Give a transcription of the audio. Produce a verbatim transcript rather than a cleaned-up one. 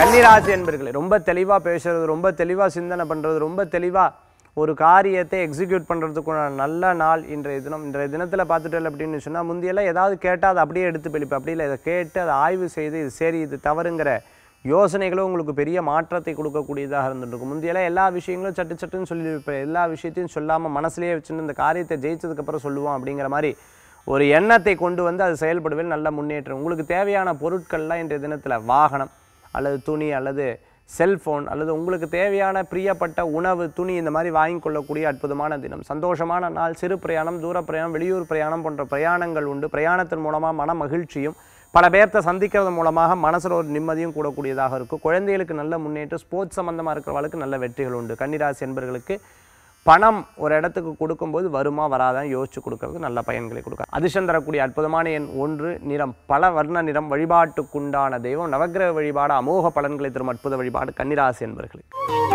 கன்னிராசி என்பர்களே, ரொம்ப தெளிவாக பேசுறது, ரொம்ப தெளிவாக சிந்தனை பண்ணுறது, ரொம்ப தெளிவாக ஒரு காரியத்தை எக்ஸிக்யூட் பண்ணுறதுக்குள்ள நல்ல நாள் இன்றைய தினம். இன்றைய தினத்தில் பார்த்துட்டேன் அப்படின்னு சொன்னால், முந்தியெல்லாம் ஏதாவது கேட்டால் அதை அப்படியே எடுத்து பிடிப்பேன். அப்படி இல்லை, இதை கேட்டு அதை ஆய்வு செய்து இது சரி இது தவறுங்கிற யோசனைகளும் உங்களுக்கு பெரிய மாற்றத்தை கொடுக்கக்கூடியதாக இருந்துருக்கும். முந்தியெல்லாம் எல்லா விஷயங்களும் சட்டு சட்டுன்னு சொல்லியிருப்பேன், எல்லா விஷயத்தையும் சொல்லாமல் மனசுலேயே வச்சுன்னு இந்த காரியத்தை ஜெயிச்சதுக்கப்புறம் சொல்லுவோம் அப்படிங்கிற மாதிரி ஒரு எண்ணத்தை கொண்டு வந்து அது செயல்படுவதில் நல்ல முன்னேற்றம். உங்களுக்கு தேவையான பொருட்கள்லாம் இன்றைய தினத்தில் வாகனம் அல்லது துணி அல்லது செல்ஃபோன் அல்லது உங்களுக்கு தேவையான பிரியப்பட்ட உணவு துணி இந்த மாதிரி வாங்கி கொள்ளக்கூடிய அற்புதமான தினம். சந்தோஷமான நாள். சிறு பிரயாணம், தூர பிரயாணம், வெளியூர் பிரயாணம் போன்ற பிரயாணங்கள் உண்டு. பிரயாணத்தின் மூலமாக மன மகிழ்ச்சியும் பல பேர்த்தை சந்திக்கிறது மூலமாக மனசில் ஒரு நிம்மதியும் கூடக்கூடியதாக இருக்கும். குழந்தைகளுக்கு நல்ல முன்னேற்றம். ஸ்போர்ட்ஸ் சம்மந்தமாக இருக்கிறவர்களுக்கு நல்ல வெற்றிகள் உண்டு. கன்னிராசி என்பவர்களுக்கு பணம் ஒரு இடத்துக்கு கொடுக்கும்போது வருமா வராதான் யோசிச்சு கொடுக்கறது நல்ல பயன்களை கொடுக்கும். அதிர்ஷ்டம் தரக்கூடிய அற்புதமான எண் ஒன்று. நிறம் பல வர்ண நிறம். வழிபாட்டுக்குண்டான தெய்வம் நவக்கிரக வழிபாடு அமோக பலன்களை தரும் அற்புத வழிபாடு கன்னிராசி என்பவர்களுக்கு.